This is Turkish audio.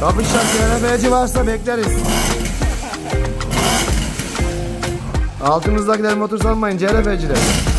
Kapışacak CRF'ci varsa bekleriz. Altımızdakiler motor salmayın CRF'ciler.